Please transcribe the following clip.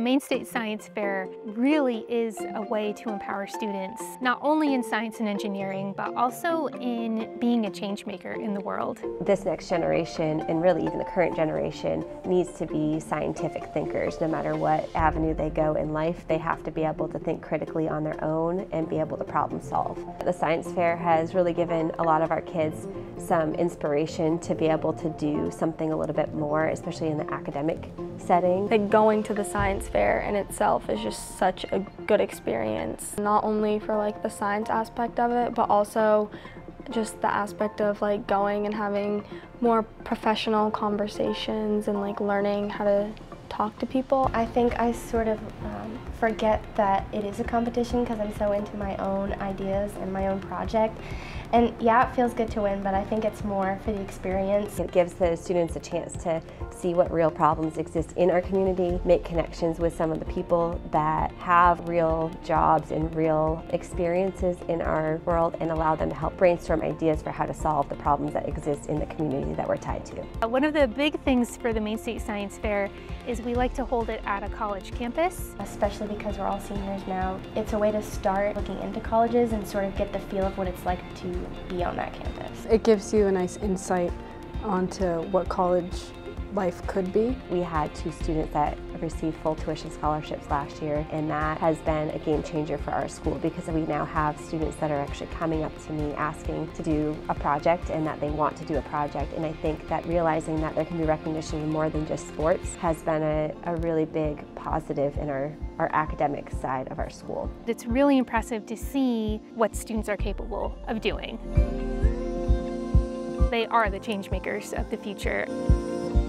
Maine State Science Fair really is a way to empower students, not only in science and engineering, but also in being a change maker in the world. This next generation, and really even the current generation, needs to be scientific thinkers. No matter what avenue they go in life, they have to be able to think critically on their own and be able to problem solve. The science fair has really given a lot of our kids some inspiration to be able to do something a little bit more, especially in the academic setting. Like going to the science fair in itself is just such a good experience. Not only for like the science aspect of it, but also just the aspect of like going and having more professional conversations and like learning how to talk to people. I think I sort of forget that it is a competition because I'm so into my own ideas and my own project. And yeah, it feels good to win, but I think it's more for the experience. It gives the students a chance to see what real problems exist in our community, make connections with some of the people that have real jobs and real experiences in our world, and allow them to help brainstorm ideas for how to solve the problems that exist in the community that we're tied to. One of the big things for the Maine State Science Fair is we like to hold it at a college campus. Especially because we're all seniors now, it's a way to start looking into colleges and sort of get the feel of what it's like to be on that campus. It gives you a nice insight onto what college life could be. We had 2 students that received full tuition scholarships last year, and that has been a game changer for our school because we now have students that are actually coming up to me asking to do a project and that they want to do a project. And I think that realizing that there can be recognition in more than just sports has been a really big positive in our academic side of our school. It's really impressive to see what students are capable of doing. They are the change makers of the future.